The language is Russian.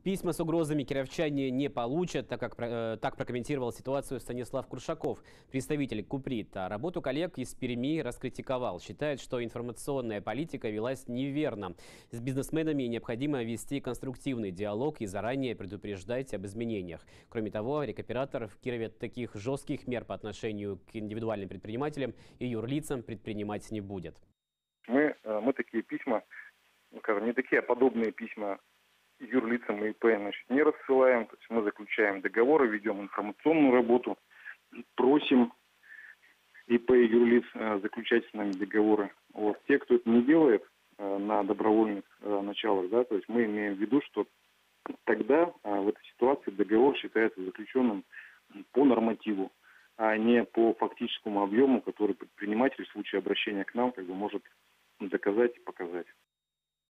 Письма с угрозами кировчане не получат, так прокомментировал ситуацию Станислав Куршаков, представитель Куприт. А работу коллег из Перми раскритиковал. Считает, что информационная политика велась неверно. С бизнесменами необходимо вести конструктивный диалог и заранее предупреждать об изменениях. Кроме того, рекоператор в Кирове таких жестких мер по отношению к индивидуальным предпринимателям и юрлицам предпринимать не будет. Мы такие письма, скажем, не такие, а подобные письма юрлицам и ИП, не рассылаем. То есть мы заключаем договоры, ведем информационную работу, просим ИП и юрлиц заключать с нами договоры. Вот. Те, кто это не делает на добровольных началах, да, то есть мы имеем в виду, что тогда в этой ситуации договор считается заключенным по нормативу, а не по фактическому объему, который предприниматель в случае обращения к нам может доказать и показать.